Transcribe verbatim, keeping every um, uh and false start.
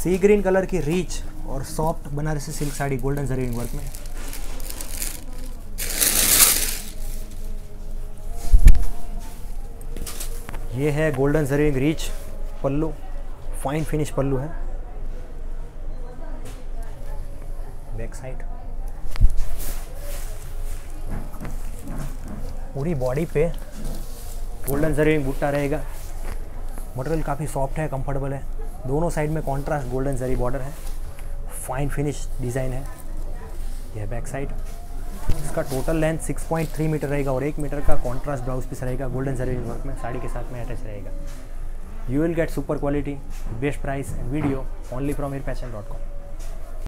सी green colour की rich और soft Banarasi silk sari golden zari work में। ये है golden zari rich pallu, fine finish pallu है। बैक साइड पूरी बॉडी पे गोल्डन जरी बूटा रहेगा। मटेरियल काफ़ी सॉफ्ट है, कंफर्टेबल है। दोनों साइड में कॉन्ट्रास्ट गोल्डन जरी बॉर्डर है, फाइन फिनिश डिज़ाइन है। यह बैक साइड। इसका total length six point three metre रहेगा और एक मीटर का कॉन्ट्रास्ट ब्लाउज पीस रहेगा गोल्डन जरी वर्क में, साड़ी के साथ में अटैच रहेगा। You will get super quality, best price and video only from Heer fashion dot com.